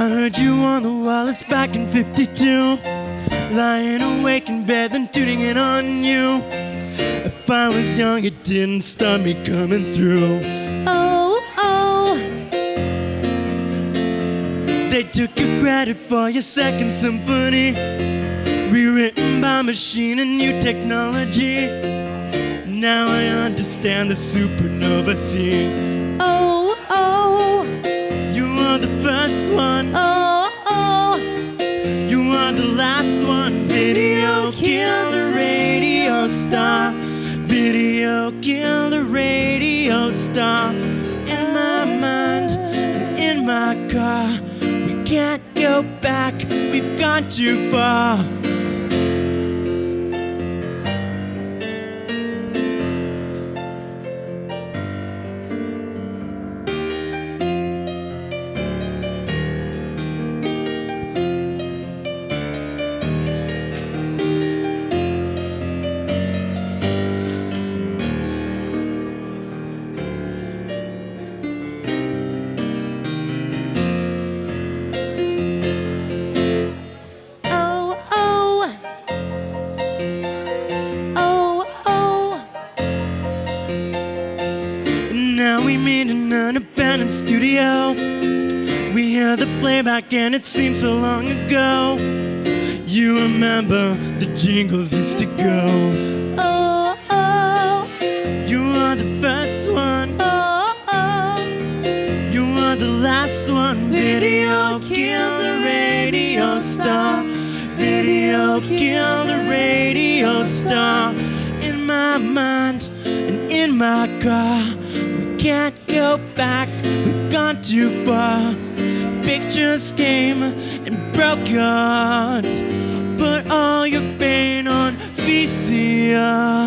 I heard you on the wireless back in '52, lying awake in bed then tuning in on you. If I was young it didn't stop me coming through. Oh, oh. They took your credit for your second symphony, rewritten by machine and new technology. Now I understand the supernova scene. Oh, oh. You are the first one. Oh, oh. You are the last one. Video killed the radio star. Video killed the radio star. In my mind and in my car, we can't go back, we've gone too far. Now we meet in an abandoned studio. We hear the playback and it seems so long ago. You remember the jingles used to go. Oh, oh. You are the first one. Oh, oh. You are the last one. Video kill the radio star. Video kill the radio star. In my mind and in my car, we can't go back, we've gone too far. Pictures came and broke your heart, put all your pain on VCR.